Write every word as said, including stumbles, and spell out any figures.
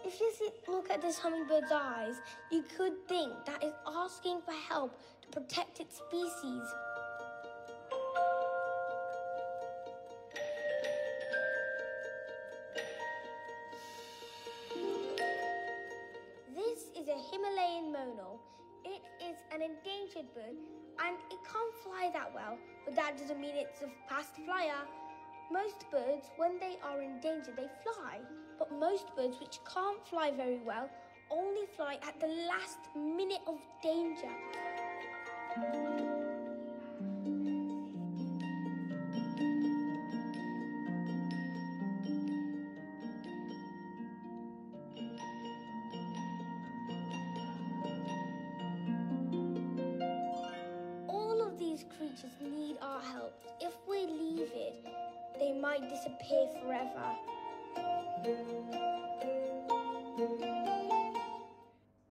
If you see, look at this hummingbird's eyes, you could think that it's asking for help to protect its species. This is a Himalayan monal. It is an endangered bird and it can't fly that well, but that doesn't mean it's a fast flyer. Most birds, when they are in danger, they fly. But most birds which can't fly very well only fly at the last minute of danger. All of these creatures need our help. If we leave it, they might disappear forever.